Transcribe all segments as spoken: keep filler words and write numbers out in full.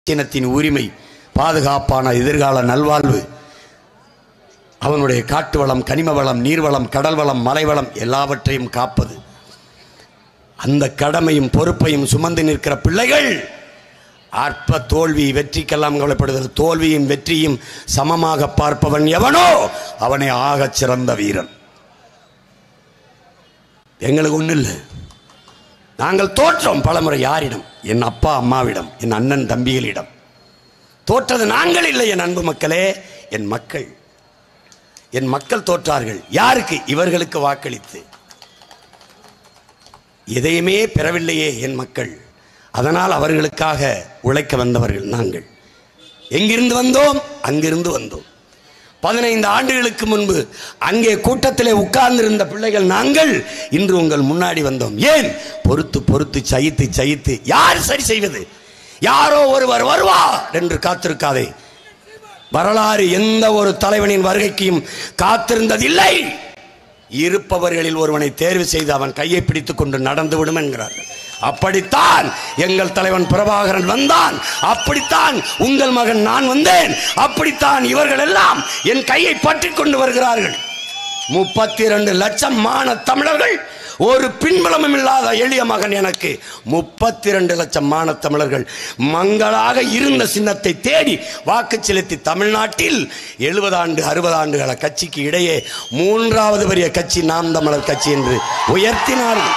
இனத்தின் உரிமை, பாதுகாப்பான எதிர்கால நல்வாழ்வு, அவனுடைய காட்டு வளம், கனிம வளம், நீர்வளம், கடல் வளம், மலைவளம் எல்லாவற்றையும் காப்பது. அந்த கடமையும் பொறுப்பையும் சுமந்து நிற்கிற பிள்ளைகள் அற்ப தோல்வி வெற்றிக்கெல்லாம் கவலைப்படுகிறது. தோல்வியும் வெற்றியும் சமமாக பார்ப்பவன் எவனோ அவனை ஆகச் சிறந்த வீரன். எங்களுக்கு ஒன்றும் இல்லை. நாங்கள் தோற்றோம் பலமுறை. யாரிடம்? என் அப்பா அம்மாவிடம், என் அண்ணன் தம்பிகளிடம். தோற்றது நாங்கள் இல்லை என் அன்பு மக்களே, என் மக்கள். என் மக்கள் தோற்றார்கள். யாருக்கு? இவர்களுக்கு வாக்களித்து. எதையுமே பெறவில்லையே என் மக்கள். அதனால் அவர்களுக்காக உழைக்க வந்தவர்கள் நாங்கள். எங்கிருந்து வந்தோம்? அங்கிருந்து வந்தோம். பதினைந்து ஆண்டுகளுக்கு முன்பு அங்கே கூட்டத்திலே உட்கார்ந்திருந்த பிள்ளைகள் நாங்கள் இன்று உங்கள் முன்னாடி வந்தோம். ஏன்? பொறுத்து பொறுத்து சகித்து சகித்து. யார் சரி செய்வது? யாரோ ஒருவர் வருவார் என்று காத்திருக்காதே. வரலாறு எந்த ஒரு தலைவனின் வருகைக்கும் காத்திருந்ததில்லை. இருப்பவர்களில் ஒருவனை தேர்வு செய்து அவன் கையை பிடித்துக் கொண்டு நடந்து விடும் என்கிறார்கள். அப்படித்தான் எங்கள் தலைவன் பிரபாகரன் வந்தான். அப்படித்தான் உங்கள் மகன் நான் வந்தேன். அப்படித்தான் இவர்கள் எல்லாம் என் கையை பற்றி கொண்டு வருகிறார்கள். முப்பத்தி இரண்டு லட்சம் மான தமிழர்கள், ஒரு பின்புலமும் இல்லாத எளிய மகன் எனக்கு. முப்பத்தி இரண்டு லட்சம் மான தமிழர்கள் மங்களாக இருந்த சின்னத்தை தேடி வாக்கு செலுத்தி தமிழ்நாட்டில் எழுபது ஆண்டு அறுபது ஆண்டுகள கட்சிக்கு இடையே மூன்றாவது பெரிய கட்சி நாம் தமிழர் கட்சி என்று உயர்த்தினார்கள்.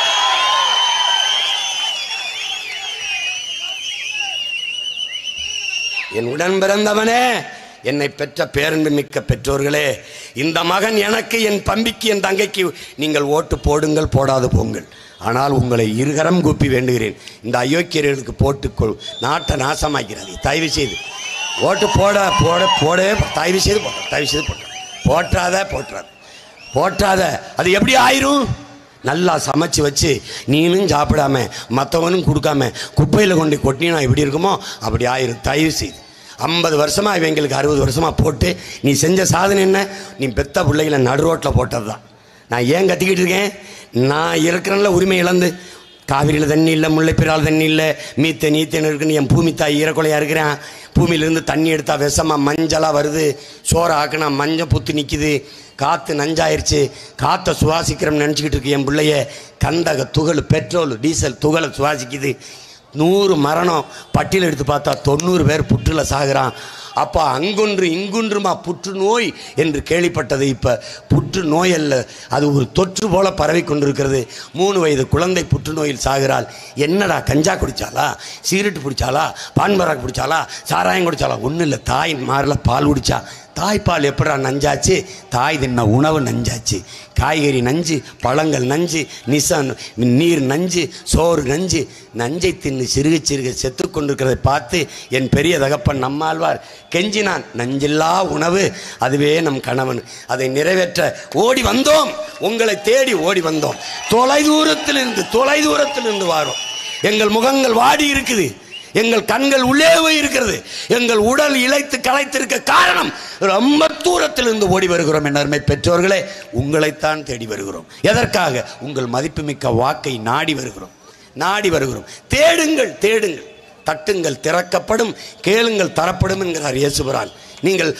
என் உடன் பிறந்தவனே, என்னை பெற்ற பேரன்பு மிக்க பெற்றோர்களே, இந்த மகன் எனக்கு, என் தம்பிக்கு, என் தங்கைக்கு நீங்கள் ஓட்டு போடுங்கள், போடாது போங்கள். ஆனால் உங்களை இருகரம் கூப்பி வேண்டுகிறேன், இந்த அயோக்கியர்களுக்கு போட்டுக்கொள், நாட்டை நாசமாக்கிறது. தயவு செய்து ஓட்டு போட போட போடவே தயவு செய்து போட்ட தயவு செய்து போட்ட போற்றாத போற்றாத போற்றாத அது எப்படி ஆயிரும்? நல்லா சமைச்சு வச்சு நீனும் சாப்பிடாம மற்றவனும் கொடுக்காம குப்பையில் கொண்டு கொட்டினா எப்படி இருக்குமோ அப்படி ஆயிரும். தயவு செய்து ஐம்பது வருஷமாக இவங்களுக்கு அறுபது வருஷமாக போட்டு நீ செஞ்ச சாதனை என்ன? நீ பெத்த பிள்ளைகளை நடு ரோட்டில் போட்டது தான். நான் ஏன் கத்திக்கிட்டு இருக்கேன்? நான் இருக்கிறேன்ல உரிமை இழந்து. காவிரியில் தண்ணி இல்லை, முல்லைப்பெரியால் தண்ணி இல்லை, மீத்த நீத்தன் இருக்குன்னு என் பூமி தாய் ஈரக்கொலையாக இருக்கிறேன். பூமியிலேருந்து தண்ணி எடுத்தால் விஷமாக மஞ்சளாக வருது. சோறை ஆக்குனா மஞ்சள் புத்து நிற்கிது. காற்று நஞ்சாயிருச்சு. காற்றை சுவாசிக்கிறோம்னு நினச்சிக்கிட்டு இருக்கு என் பிள்ளைய. கந்தக துகள், பெட்ரோல் டீசல் துகளை சுவாசிக்குது. நூறு மரணம் பட்டியல் எடுத்து பார்த்தா தொண்ணூறு பேர் புற்றுல சாகுறான். அப்போ அங்கொன்று இங்குன்றுமா புற்றுநோய் என்று கேள்விப்பட்டது. இப்போ புற்றுநோய் அல்ல, அது ஒரு தொற்று போல பரவி கொண்டிருக்கிறது. மூணு வயது குழந்தை புற்றுநோயில் சாகிறாள். என்னடா, கஞ்சா குடித்தாளா, சிகரெட்டு பிடிச்சாலா, பான்பராக் பிடிச்சாலா, சாராயம் குடித்தாலா? ஒன்றும் இல்லை, தாய் மாரில் பால் குடித்தா. தாய்ப்பால் எப்படா நஞ்சாச்சு? தாய் தின்ன உணவு நஞ்சாச்சு. காய்கறி நஞ்சு, பழங்கள் நஞ்சு, நிசன் நீர் நஞ்சு, சோறு நஞ்சு. நஞ்சை தின்னு சிறுக சிறுக செத்து கொண்டிருக்கிறதை பார்த்து என் பெரிய தகப்பன் நம்மாழ்வார் கெஞ்சினான், நஞ்சில்லா உணவு அதுவே நம் கணவன். அதை நிறைவேற்ற ஓடி வந்தோம், உங்களை தேடி ஓடி வந்தோம். தொலை தூரத்திலிருந்து தொலை தூரத்திலிருந்து வாரோம். எங்கள் முகங்கள் வாடி இருக்குது, எங்கள் கண்கள் உள்ளே போய் இருக்கிறது, எங்கள் உடல் இழைத்து களைத்திருக்க காரணம் ரொம்ப தூரத்திலிருந்து ஓடி வருகிறோம். என் அருமை பெற்றோர்களே, உங்களைத்தான் தேடி வருகிறோம். எதற்காக? உங்கள் மதிப்புமிக்க வாக்கை நாடி வருகிறோம், நாடி வருகிறோம். தேடுங்கள், தேடுங்கள், தட்டுங்கள் திறக்கப்படும், கேளுங்கள் தரப்படும் என்கிறார் இயேசுபிரான். நீங்கள்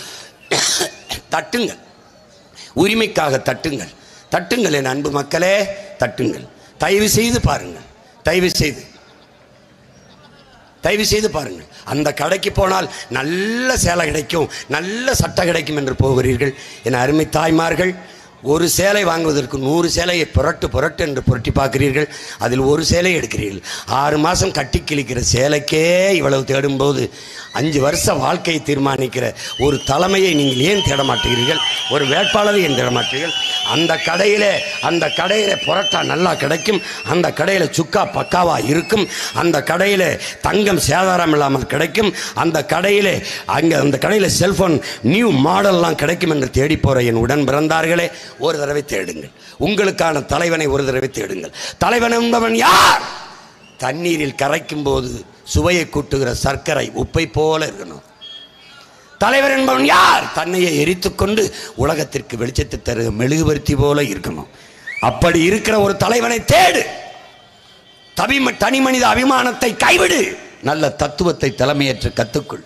தட்டுங்கள், உரிமைக்காக தட்டுங்கள், தட்டுங்கள் என் அன்பு மக்களே, தட்டுங்கள். தயவு செய்து பாருங்கள், தயவு செய்து தயவு செய்து பாருங்கள். அந்த கடைக்கு போனால் நல்ல சேலை கிடைக்கும், நல்ல சட்டை கிடைக்கும் என்று போகிறீர்கள். என் அருமை தாய்மார்கள், ஒரு சேலை வாங்குவதற்கு நூறு சேலையை புரட்டு புரட்டு என்று புரட்டி பார்க்கிறீர்கள். அதில் ஒரு சேலை எடுக்கிறீர்கள். ஆறு மாதம் கட்டி கிழிக்கிற சேலைக்கே இவ்வளவு தேடும்போது அஞ்சு வருஷ வாழ்க்கையை தீர்மானிக்கிற ஒரு தலைமையை நீங்கள் ஏன் தேட மாட்டீர்கள்? ஒரு வேட்பாளரை ஏன் தேட மாட்டீர்கள்? அந்த கடையில் அந்த கடையில் புரட்டா நல்லா கிடைக்கும், அந்த கடையில் சுக்கா பக்காவாக இருக்கும், அந்த கடையில் தங்கம் சேதாரம் இல்லாமல் கிடைக்கும், அந்த கடையில் அங்கே அந்த கடையில் செல்ஃபோன் நியூ மாடல்லாம் கிடைக்கும் என்று தேடி போகிற என் உடன் பிறந்தார்களே, ஒரு தடவை தேடுங்கள். உங்களுக்கான தலைவனை ஒரு தடவை தேடுங்கள். தலைவன் என்பவன் யார்? தண்ணீரில் கரைக்கும் போது சுவையை கூட்டுகிற சர்க்கரை உப்பை போல இருக்கணும். தலைவர் என்பவன் யார்? தன்னையை எரித்துக்கொண்டு உலகத்திற்கு வெளிச்சத்தை தரு மெழுகுவர்த்தி போல இருக்கணும். அப்படி இருக்கிற ஒரு தலைவனை தேடு. தனி மனித அபிமானத்தை கைவிடு. நல்ல தத்துவத்தை தலைமையேற்று கத்துக்குள்,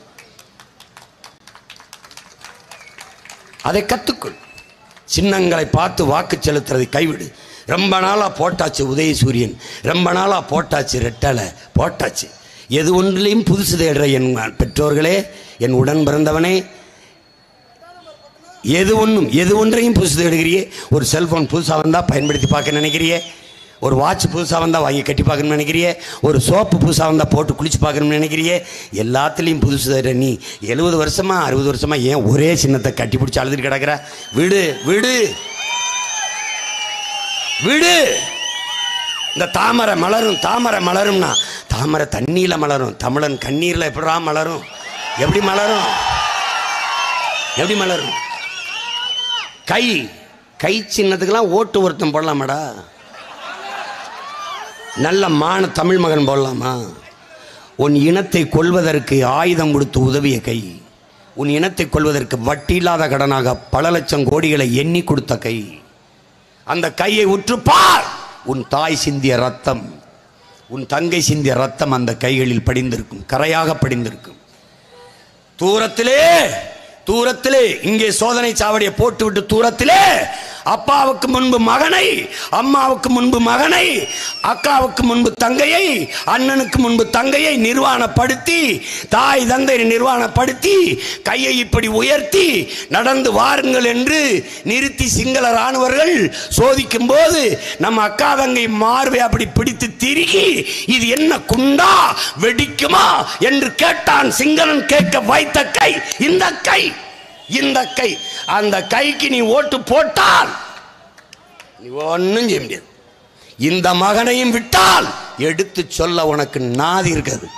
அதை கத்துக்குள். சின்னங்களை பார்த்து வாக்கு செலுத்துறதை கைவிடு. ரொம்ப நாளா போட்டாச்சு உதயசூரியன், ரொம்ப நாளா போட்டாச்சு ரெட்டலை, போட்டாச்சு. எது ஒன்றிலையும் புதுசு தேடுற என் பெற்றோர்களே, என் உடன் பிறந்தவனே, எது ஒன்றும் எது ஒன்றையும் புதுசு தேடுகிறியே. ஒரு செல்போன் புதுசாக வந்தால் பயன்படுத்தி பார்க்க நினைக்கிறியே, ஒரு வாட்ச் புதுசாக வந்தால் வாங்கி கட்டி பார்க்கணும்னு நினைக்கிறியே, ஒரு சோப்பு புதுசாக வந்தால் போட்டு குளிச்சு பார்க்கணும்னு நினைக்கிறியே. எல்லாத்துலேயும் புதுசு தேடுற நீ எழுபது வருஷமா அறுபது வருஷமா ஏன் ஒரே சின்னத்தை கட்டி பிடிச்சி அழுதுட்டு கிடக்கிற? விடு விடு விடு. இந்த தாமரை மலரும், தாமரை மலரும்னா தாமரை தண்ணியில் மலரும், தமிழன் கண்ணீரில் எப்படா மலரும்? எப்படி மலரும்? எப்படி மலரும்? கை கை சின்னத்துக்கெல்லாம் ஓட்டு ஒருத்தம் போடலாமாடா? நல்ல மான தமிழ் மகன் போடலாமா? உன் இனத்தை கொள்வதற்கு ஆயுதம் கொடுத்து உதவிய கை, உன் இனத்தை கொள்வதற்கு வட்டி இல்லாத கடனாக பல லட்சம் கோடிகளை எண்ணி கொடுத்த கை. அந்த கையை உற்று பார். உன் தாய் சிந்திய ரத்தம், உன் தங்கை சிந்திய ரத்தம் அந்த கைகளில் படிந்திருக்கும், கரையாக படிந்திருக்கும். தூரத்திலே தூரத்திலே இங்கே சோதனை சாவடியை போட்டுவிட்டு தூரத்திலே அப்பாவுக்கு முன்பு மகனை, அம்மாவுக்கு முன்பு மகனை, அக்காவுக்கு முன்பு தங்கையை, அண்ணனுக்கு முன்பு தங்கையை நிர்வாணப்படுத்தி, தாய் தந்தை நிர்வாணப்படுத்தி, கையை இப்படி உயர்த்தி நடந்து வாருங்கள் என்று நிறுத்தி சிங்கள ராணுவர்கள் சோதிக்கும் போது நம்ம அக்கா தங்கை மார்பை அப்படி பிடித்து திருகி, இது என்ன குண்டா வெடிக்குமா என்று கேட்டான் சிங்களன். கேட்க வைத்த கை இந்த கை, இந்த கை. அந்த கைக்கு நீ ஓட்டு போட்டால் நீ ஒன்னும் செய்ய முடியாது. இந்த மகனையும் விட்டால் எடுத்து சொல்ல உனக்கு நாதி இருக்காது.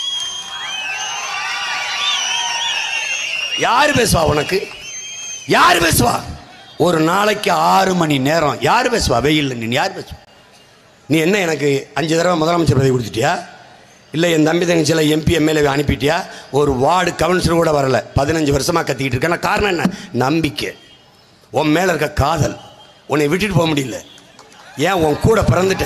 யாரு பேசுவா? உனக்கு யாரு பேசுவா? ஒரு நாளைக்கு ஆறு மணி நேரம் யாரு பேசுவா? வெயில் நீ யாரு பேசுவா? நீ என்ன எனக்கு அஞ்சு தடவை முதலமைச்சர் பதவி கொடுத்துட்டியா? இல்லை என் தம்பி தங்கச்சியில் எம்பி எம்எல்ஏ அனுப்பிட்டியா? ஒரு வார்டு கவுன்சிலர் கூட வரல. பதினஞ்சு வருஷமாக கத்திக்கிட்டு இருக்கேன். காரணம் என்ன? நம்பிக்கை. உன் மேலே இருக்க காதல். உன்னை விட்டுட்டு போக முடியல. ஏன்? உன் கூட பிறந்துட்டு.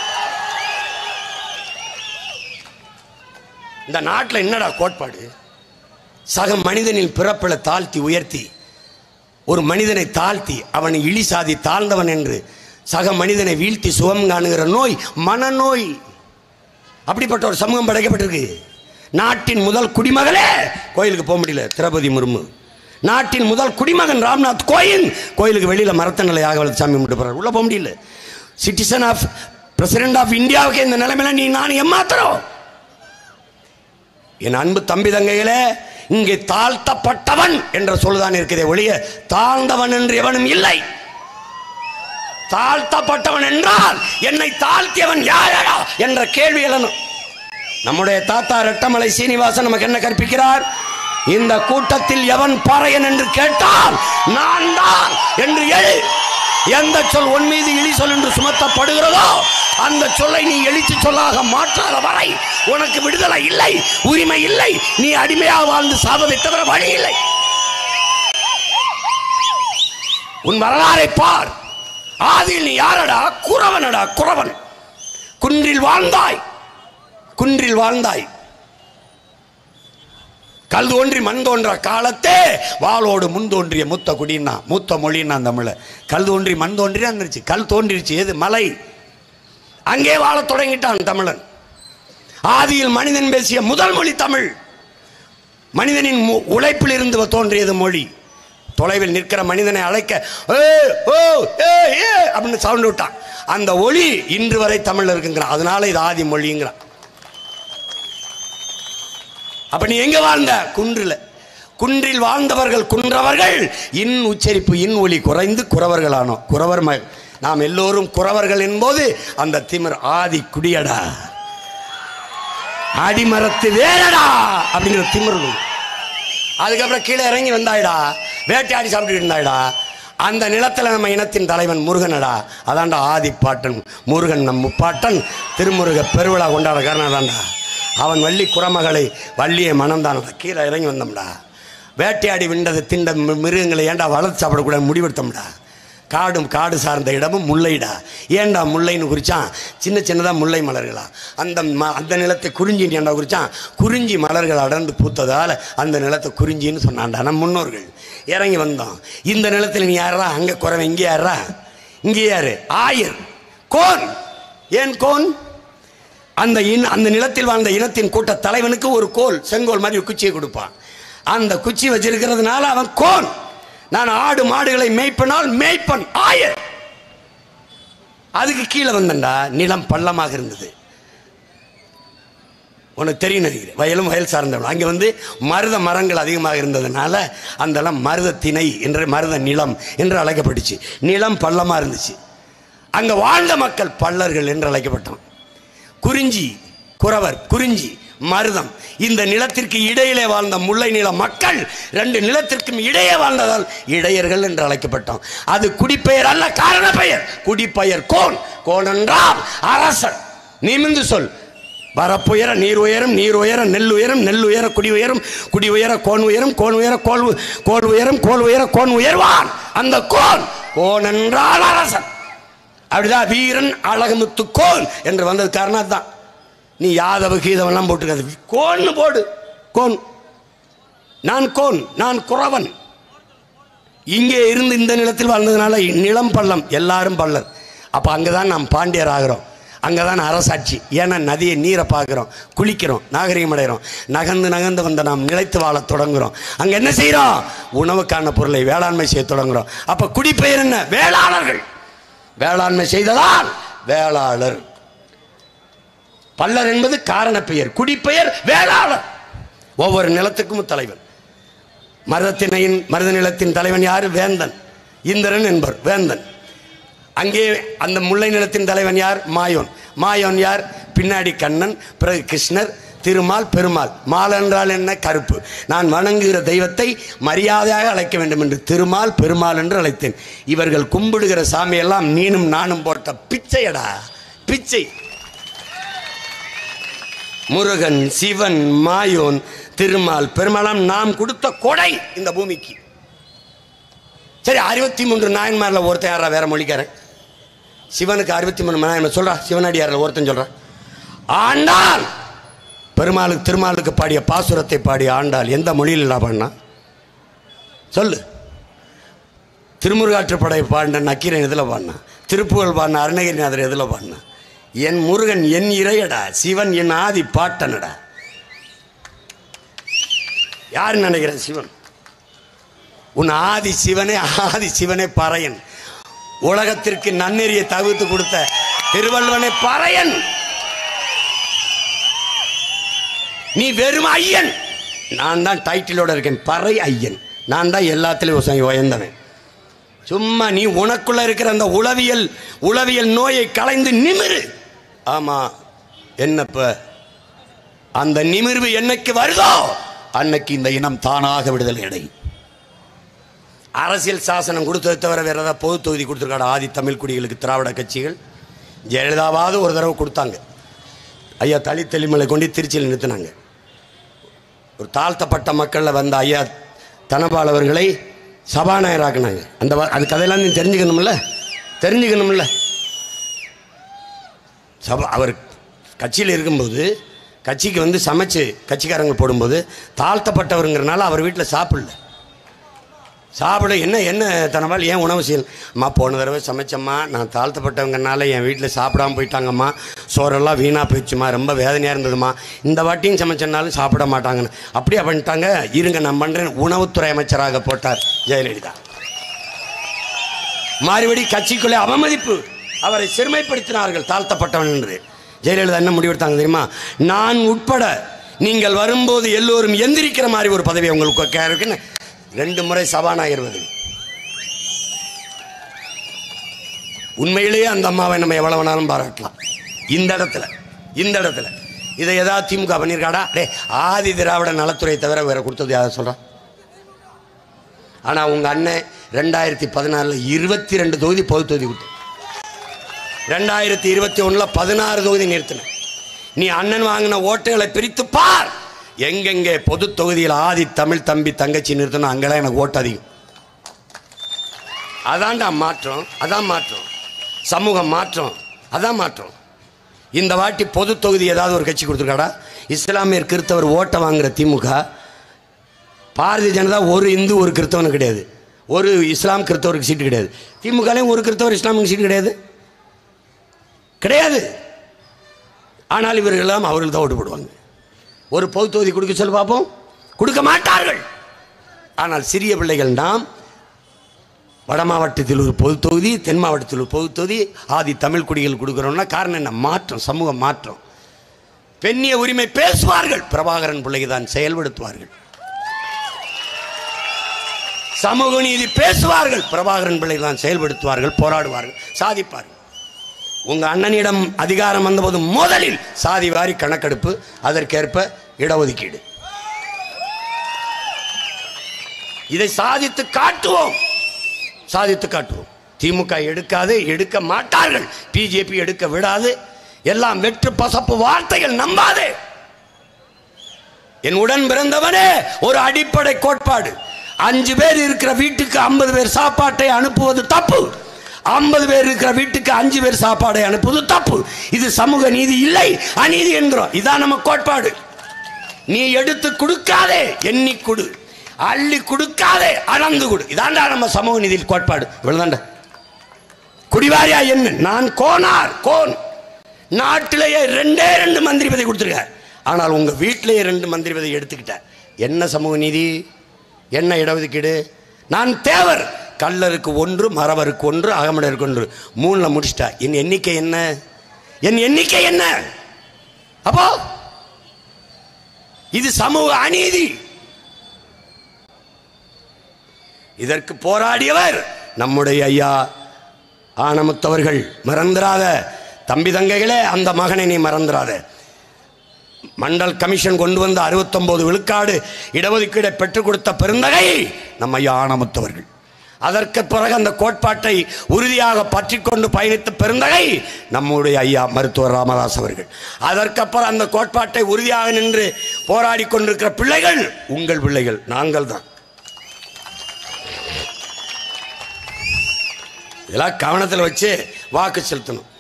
இந்த நாட்டில் என்னடா கோட்பாடு? சக மனிதனின் பிறப்பில தாழ்த்தி உயர்த்தி, ஒரு மனிதனை தாழ்த்தி அவனை இழி சாதி தாழ்ந்தவன் என்று சக மனிதனை வீழ்த்தி சுகம் காணுகிற நோய் மனநோய். அப்படிப்பட்ட ஒரு சமூகம் படைக்கப்பட்டிருக்கு. நாட்டின் முதல் குடிமகளே கோயிலுக்கு போக முடியல, திரௌபதி முர்மு. நாட்டின் முதல் குடிமகன் ராம்நாத் கோவிந்த் கோயிலுக்கு வெளியில் மரத்த நிலையாக வளர்த்து சாமி கும்பிட்டு போறாரு, உள்ள போக முடியல. சிட்டிசன் ஆஃப் பிரசிடென்ட் ஆஃப் இந்தியாவுக்கு இந்த நிலைமையில நீ நான் ஏமாத்துறோம். என் அன்பு தம்பி தங்கைகளே, இங்கே தாழ்த்தப்பட்டவன் என்ற சொல்லுதான் இருக்கிறதே ஒழிய தாழ்ந்தவன் என்று எவனும் இல்லை. தாழ்த்தப்பட்டவன் என்றால் என்னை தாழ்த்தியவன் யாரடா என்ற கேள்வி எழணும். நம்முடைய தாத்தா ரெட்டமலை சீனிவாசன் நமக்கு என்ன கற்பிக்கிறார்? இந்த கூட்டத்தில் எவன் பாறையன் என்று கேட்டால் நான் தான் என்று எழு. எந்த சொல் உன் மீது இழி சொல் என்று சுமத்தப்படுகிறதோ அந்த சொல்லை நீ எழுச்சி சொல்லாக மாற்றாத வரை உனக்கு விடுதலை இல்லை, உரிமை இல்லை. நீ அடிமையாக வாழ்ந்து சாவதை தவிர வழி இல்லை. உன் வரலாறை பார். ஆதியில் நீ யாரடா? குறவனடா, குறவன். குன்றில் வாழ்ந்தாய், குன்றில் வாழ்ந்தாய். கல் தோன்றி மண் தோன்ற காலத்தே வாளோடு முன் தோன்றிய மூத்த குடின்னா, மூத்த மொழின்னா தமிழ. கல் தோன்றி மண் தோன்றி வந்துருச்சு, கல் தோன்றிருச்சு. எது? மலை. அங்கே வாழ தொடங்கிட்டான் தமிழன். ஆதியில் மனிதன் பேசிய முதல் மொழி தமிழ். மனிதனின் உழைப்பில் இருந்து தோன்றியது மொழி. தொலைவில் நிற்கிற மனிதனை அழைக்க அப்படின்னு சவுண்ட் விட்டான். அந்த ஒளி இன்று வரை தமிழ்ல இருக்குங்கிறான். அதனால இது ஆதி மொழிங்கிறான். அப்ப நீ எங்க வாழ்ந்த? குன்றில். குன்றில் வாழ்ந்தவர்கள் குன்றவர்கள். இன் உச்சரிப்பு இன் ஒளி குறைந்து குறவர்கள் ஆனோம். குறவர் நாம் எல்லோரும் குறவர்கள் என்போது அந்த திமிர் ஆதி குடியடா, அடிமரத்து வேறடா அப்படிங்கிற திமிர். அதுக்கப்புறம் கீழே இறங்கி வந்தாயிடா, வேட்டையாடி சாப்பிட்டு இருந்தாயிடா. அந்த நிலத்தில் நம்ம இனத்தின் தலைவன் முருகனடா. அதான்டா ஆதி பாட்டன் முருகன். நம் முப்பாட்டன் திருமுருக பெருவிழா கொண்டாட காரணம் அதான்டா. அவன் வள்ளி குறமகளை வள்ளியை மனம்தானடா. கீழே இறங்கி வந்தோம்டா. வேட்டையாடி விண்டதை திண்ட மிருகங்களை ஏண்டா வளர்த்து சாப்பிடக்கூடாது முடிவெடுத்தோம்டா. காடும் காடு சார்ந்த இடமும் முல்லைடா. ஏண்டா முல்லைன்னு குறிச்சான்? சின்ன சின்னதாக முல்லை மலர்களா. அந்த ம அந்த நிலத்தை குறிஞ்சின்னு ஏண்டா குறிச்சான்? குறிஞ்சி மலர்கள் அடர்ந்து பூத்ததால் அந்த நிலத்தை குறிஞ்சின்னு சொன்னான்டா நம் முன்னோர்கள். இறங்கி வந்தோம். இந்த நிலத்தில் நீ யாரா? அங்கே குறவன், இங்கே யாரா? இங்கே யாரு? ஆயர். கோன். ஏன் கோன்? அந்த இன அந்த நிலத்தில் வாழ்ந்த இனத்தின் கூட்ட தலைவனுக்கு ஒரு கோல், செங்கோல் மாதிரி குச்சியை கொடுப்பான். அந்த குச்சி வச்சிருக்கிறதுனால அவன் கோன். நான் ஆடு மாடுகளை மேய்ப்பனால் மேய்ப்பன் ஆயர். அதுக்கு கீழே வந்தண்டா நிலம் பள்ளமாக இருந்தது. உனக்கு தெரியும் நினைக்கிறேன், வயலும் வயல் சார்ந்தவன். அங்கே வந்து மருத மரங்கள் அதிகமாக இருந்ததுனால அந்த மருத திணை என்ற மருத நிலம் என்று அழைக்கப்பட்டுச்சு. நிலம் பள்ளமாக இருந்துச்சு. அங்கே வாழ்ந்த மக்கள் பள்ளர்கள் என்று அழைக்கப்பட்டான். குறிஞ்சி, குறவர், குறிஞ்சி, மருதம், இந்த நிலத்திற்கு இடையிலே வாழ்ந்த முல்லை நில மக்கள் ரெண்டு நிலத்திற்கும் இடையே வாழ்ந்ததால் இடையர்கள் என்று அழைக்கப்பட்டோம். அது குடிப்பெயர் அல்ல, காரண பெயர். குடிப்பெயர் கோன். கோன் என்றால் அரசன். நிமிந்து சொல். வரப்புயர நீர் உயரும், நீர் உயர நெல் உயரும், நெல் உயர குடி உயரும், குடி உயர கோன் உயரும், கோன் உயர கோல் கோல் உயரும், கோல் உயர கோன் உயர்வான். அந்த கோன், கோன் என்றால் அரசன். அப்படிதான் வீரன் அழகுமுத்து கோன் என்று வந்தது காரணம் தான். நீ யாதவ கீதவெல்லாம் போட்டுக்காது, கோன்னு போடு. கோன். நான் கோன், நான் குறவன். இங்கே இருந்து இந்த நிலத்தில் வாழ்ந்ததுனால நிலம் பள்ளம், எல்லாரும் பள்ளர். அப்போ அங்கே தான் நாம் பாண்டியர் ஆகிறோம். அங்கே தான் அரசாட்சி. ஏன்னா நதியை நீரை பார்க்குறோம், குளிக்கிறோம், நாகரிகம் அடைகிறோம். நகர்ந்து நகர்ந்து வந்த நாம் நிலைத்து வாழ தொடங்குகிறோம். அங்கே என்ன செய்கிறோம்? உணவுக்கான பொருளை வேளாண்மை செய்ய தொடங்குகிறோம். அப்போ குடிப்பெயர் என்ன? வேளாளர்கள். வேளாண்மை செய்ததால் வேளாளர். பல்லர் என்பது காரண பெயர், குடிப்பெயர் வேளாளர். ஒவ்வொரு நிலத்துக்கும் தலைவன். மருதத்தினையின் மருத நிலத்தின் தலைவன் யாரு? வேந்தன். இந்திரன் என்பர் வேந்தன். அங்கே அந்த முல்லை நிலத்தின் தலைவன் யார்? மாயோன். மாயோன் யார்? பின்னாடி கண்ணன், பிறகு கிருஷ்ணர், திருமால், பெருமாள். மால் என்றால் என்ன? கருப்பு. நான் வணங்குகிற தெய்வத்தை மரியாதையாக அழைக்க வேண்டும் என்று திருமால், பெருமாள் என்று அழைத்தேன். இவர்கள் கும்பிடுகிற சாமியெல்லாம் நீனும் நானும் போட்ட பிச்சையடா, பிச்சை. முருகன், சிவன், மாயோன், திருமால், பெருமாளாம் நாம் கொடுத்த கொடை இந்த பூமிக்கு. சரி, அறுபத்தி மூன்று நாயன்மாரில் ஒருத்தன் யாரா வேற மொழிக்காரன்? சிவனுக்கு அறுபத்தி மூணு நாயன்மார் சொல்றா. சிவனடியாரில் ஒருத்தன் சொல்றான் ஆண்டாள். பெருமாளுக்கு திருமாலுக்கு பாடிய பாசுரத்தை பாடிய ஆண்டாள் எந்த மொழியில் பாடினா சொல்லு. திருமுருகாற்றுப்படை பாடின நக்கீரன் எதில் பாடினா? திருப்புகழ் பாடின அருணகிரிநாதர் எதில் பாடினா? என் முருகன் என் இறையடா, சிவன் என் ஆதி பாட்டனடா. யாரு நினைக்கிறேன்? சிவன். உன் ஆதி சிவனே, ஆதி சிவனே பறையன். உலகத்திற்கு நன்னெறியை தவிர்த்து கொடுத்த திருவள்ளுவனே பறையன். நீ வெறும் ஐயன். நான் தான் டைட்டிலோட இருக்கேன், பறை ஐயன். நான் தான் எல்லாத்திலையும் உயர்ந்தவன். சும்மா நீ உனக்குள்ள இருக்கிற அந்த உளவியல் உளவியல் நோயை களைந்து நிமிரு. ஆமா, என்னப்ப அந்த நிமிர்வு என்னைக்கு வருதோ அன்னைக்கு இந்த இனம் தானாக விடுதலை அடையும். அரசியல் சாசனம் கொடுத்ததை தவிர வேற ஏதாவது பொது தொகுதி கொடுத்துருக்காங்க ஆதி தமிழ் குடிகளுக்கு திராவிட கட்சிகள்? ஜெயலலிதாவாவது ஒரு தடவை கொடுத்தாங்க. ஐயா தளி தெளிமலை கொண்டு திருச்சியில் நிறுத்தினாங்க. ஒரு தாழ்த்தப்பட்ட மக்களில் வந்த ஐயா தனபால் அவர்களை சபாநாயகராக்குனாங்க. அந்த அது கதையெல்லாம் நீ தெரிஞ்சுக்கணும்ல தெரிஞ்சுக்கணும்ல சபா அவர் கட்சியில் இருக்கும்போது கட்சிக்கு வந்து சமைச்சு கட்சிக்காரங்க போடும்போது தாழ்த்தப்பட்டவருங்கிறனால அவர் வீட்டில் சாப்பிடல. சாப்பிட என்ன என்ன தனவால் ஏன் உணவு செய்யல? அம்மா போன தடவை சமைச்சம்மா, நான் தாழ்த்தப்பட்டவங்கனால என் வீட்டில் சாப்பிடாமல் போயிட்டாங்கம்மா, சோறெல்லாம் வீணாக போயிடுச்சுமா, ரொம்ப வேதனையாக இருந்ததுமா, இந்த வாட்டியும் சமைச்சனாலும் சாப்பிட மாட்டாங்கன்னு. அப்படியே பண்ணிட்டாங்க. இருங்க நான் பண்ணுறேன். உணவுத்துறை அமைச்சராக போட்டார் ஜெயலலிதா. மாறுபடி கட்சிக்குள்ளே அவமதிப்பு, அவரை சிறுமைப்படுத்தினார்கள் தாழ்த்தப்பட்டவன் என்று. ஜெயலலிதா என்ன முடிவெடுத்தாங்க தெரியுமா? நான் உட்பட நீங்கள் வரும்போது எல்லோரும் எந்திரிக்கிற மாதிரி ஒரு பதவி உங்களுக்கு இருக்குன்னு ரெண்டு முறை சபாநாயகர் பதவி. உண்மையிலேயே அந்த அம்மாவை நம்ம எவ்வளவு வேணாலும் பாராட்டலாம். இந்த இடத்துல இந்த இடத்துல இதை ஏதாவது திமுக பண்ணியிருக்காடா? டே, ஆதி திராவிட நலத்துறை தவிர வேற கொடுத்தது யாரை சொல்றான்? ஆனா உங்க அண்ணன் ரெண்டாயிரத்தி பதினாலுல இருபத்தி ரெண்டு தொகுதி பொது தொகுதி கொடுத்து, ரெண்டாயிரத்தி இருபத்தி ஒண்ணுல பதினாறு தொகுதி நிறுத்தின. நீ அண்ணன் வாங்கின ஓட்டுகளை பிரித்து பார். எங்கெங்கே பொது தொகுதியில் ஆதி தமிழ் தம்பி தங்கச்சி நிறுத்தணும் அங்கெல்லாம் எனக்கு ஓட்டு அதிகம். அதான்டா மாற்றம், அதான் மாற்றம், சமூக மாற்றம், அதான் மாற்றம். இந்த வாட்டி பொது தொகுதி ஏதாவது ஒரு கட்சி கொடுத்துருக்காடா? இஸ்லாமியர் கிறிஸ்தவர் ஓட்டை வாங்குற திமுக, பாரதிய ஜனதா ஒரு இந்து ஒரு கிறிஸ்தவனுக்கு கிடையாது, ஒரு இஸ்லாம் கிறிஸ்தவருக்கு சீட்டு கிடையாது. திமுகலையும் ஒரு கிறிஸ்தவர் இஸ்லாமுக்கு சீட்டு கிடையாது கிடையாது. ஆனால் இவர்கள் எல்லாம் அவர்கள் தான் ஓட்டு போடுவாங்க. ஒரு பொது தொகுதி கொடுக்க சொல்லி பார்ப்போம், கொடுக்க மாட்டார்கள். ஆனால் சிறிய பிள்ளைகள் நாம் வட மாவட்டத்தில் ஒரு பொது தொகுதி, தென் மாவட்டத்தில் ஒரு பொது தொகுதி, ஆதி தமிழ் குடிகள் கொடுக்குறோம்னா காரணம் என்ன? மாற்றம், சமூக மாற்றம். பெண்ணிய உரிமை பேசுவார்கள், பிரபாகரன் பிள்ளைக்கு தான் செயல்படுத்துவார்கள். சமூக நீதி பேசுவார்கள், பிரபாகரன் பிள்ளைக்கு தான் செயல்படுத்துவார்கள், போராடுவார்கள், சாதிப்பார்கள். உங்க அண்ணனிடம் அதிகாரம் வந்தபோது முதலில் சாதி வாரி கணக்கெடுப்பு, அதற்கேற்ப இடஒதுக்கீடு. இதை சாதித்து காட்டுவோம், சாதித்து காட்டுவோம். திமுக எடுக்காது, எடுக்க மாட்டார்கள். பிஜேபி எடுக்க விடாது. எல்லாம் வெற்று பசப்பு வார்த்தைகள், நம்பாது. என் உடன் பிறந்தவனே, ஒரு அடிப்படை கோட்பாடு. அஞ்சு பேர் இருக்கிற வீட்டுக்கு ஐம்பது பேர் சாப்பாட்டை அனுப்புவது தப்பு. ஐம்பது பேர் இருக்கிற வீட்டுக்கு அஞ்சு பேர் சாப்பாடை அனுப்புவது தப்பு. இது சமூக நீதி இல்லை, அநீதி என்கிறோம். இதான் நம்ம கோட்பாடு. நீ எடுத்து கொடுக்காதே, எண்ணி கொடு. அள்ளி கொடுக்காதே, அளந்து கொடு. இதாண்டா நம்ம சமூக நீதி கோட்பாடு. இவ்வளவுதாண்டா. குடிவாரியா என்ன? நான் கோனார், கோன். நாட்டிலேயே ரெண்டே ரெண்டு மந்திரி பதவி கொடுத்துருக்க, ஆனால் உங்க வீட்டிலேயே ரெண்டு மந்திரி பதவி எடுத்துக்கிட்ட. என்ன சமூக நீதி? என்ன இடஒதுக்கீடு? நான் தேவர், கல்லருக்கு ஒன்று, மறவருக்கு ஒன்று, அகமடருக்கு ஒன்று, மூணுல முடிச்சிட்டா. என் எண்ணிக்கை என்ன? என் எண்ணிக்கை என்ன? அப்போ இது சமூக அநீதி. இதற்கு போராடியவர் நம்முடைய ஐயா ஆனமுத்தவர்கள். மறந்துடாத தம்பி தங்கைகளே, அந்த மகனை நீ மறந்துடாத. மண்டல் கமிஷன் கொண்டு வந்த அறுபத்தி ஒன்பது விழுக்காடு இடஒதுக்கீடை பெற்றுக் கொடுத்த பெருந்தகை நம்ம ஐயா ஆனமுத்தவர்கள். அதற்கு பிறகு அந்த கோட்பாட்டை உறுதியாக பற்றி கொண்டு பயணித்த பெருந்தகை நம்முடைய ஐயா மருத்துவர் ராமதாஸ் அவர்கள். அதற்கப்புறம் அந்த கோட்பாட்டை உறுதியாக நின்று போராடி கொண்டிருக்கிற பிள்ளைகள் உங்கள் பிள்ளைகள், நாங்கள் தான். இதெல்லாம் கவனத்தில் வச்சு வாக்கு செலுத்தணும்.